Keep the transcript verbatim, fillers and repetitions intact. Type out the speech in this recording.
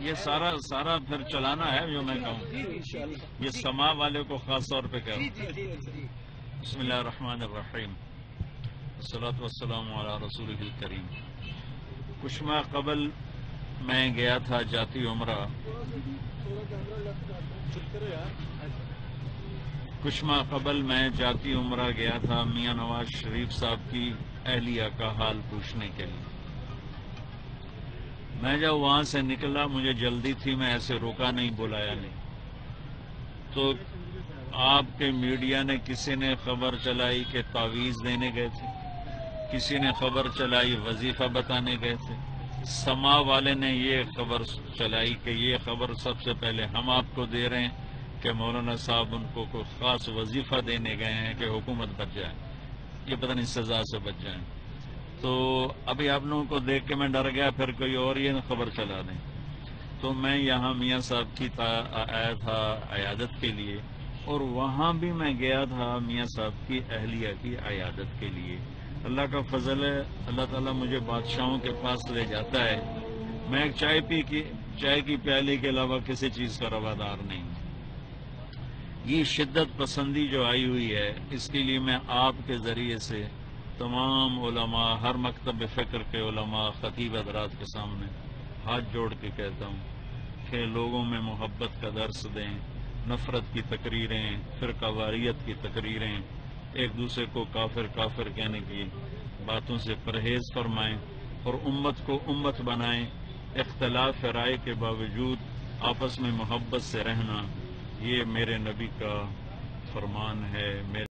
یہ سارا سارا پھر چلانا ہے جو میں کہوں، یہ سما والے کو خاص طور پہ کہہ رہا ہوں۔ بسم اللہ الرحمن الرحیم، والصلاۃ والسلام علی رسولہ الکریم۔ کچھ ماہ قبل میں گیا تھا جاتی عمرہ کچھ ماہ قبل میں جاتی عمرہ گیا تھا میاں نواز شریف صاحب کی اہلیہ کا حال پوچھنے کے لیے۔ میں جب وہاں سے نکلا مجھے جلدی تھی، میں ایسے روکا نہیں، بلایا نہیں، تو آپ کے میڈیا نے کسی نے خبر چلائی کہ تعویذ دینے گئے تھے، کسی نے خبر چلائی وظیفہ بتانے گئے تھے، سما والے نے یہ خبر چلائی کہ یہ خبر سب سے پہلے ہم آپ کو دے رہے ہیں کہ مولانا صاحب ان کو کوئی خاص وظیفہ دینے گئے ہیں کہ حکومت بچ جائے، یہ پتہ نہیں سزا سے بچ جائیں۔ تو ابھی آپ لوگوں کو دیکھ کے میں ڈر گیا پھر کوئی اور یہ خبر چلا دیں، تو میں یہاں میاں صاحب کی آیا تھا عیادت کے لیے، اور وہاں بھی میں گیا تھا میاں صاحب کی اہلیہ کی عیادت کے لیے۔ اللہ کا فضل ہے، اللہ تعالیٰ مجھے بادشاہوں کے پاس لے جاتا ہے، میں ایک چائے پی کی چائے کی پیالی کے علاوہ کسی چیز کا روادار نہیں ہوں۔ یہ شدت پسندی جو آئی ہوئی ہے، اس کے لیے میں آپ کے ذریعے سے تمام علماء، ہر مکتب فکر کے علماء، خطیب حضرات کے سامنے ہاتھ جوڑ کے کہتا ہوں کہ لوگوں میں محبت کا درس دیں، نفرت کی تقریریں، فرقہ واریت کی تقریریں، ایک دوسرے کو کافر کافر کہنے کی باتوں سے پرہیز فرمائیں اور امت کو امت بنائیں۔ اختلاف رائے کے باوجود آپس میں محبت سے رہنا، یہ میرے نبی کا فرمان ہے۔ میرے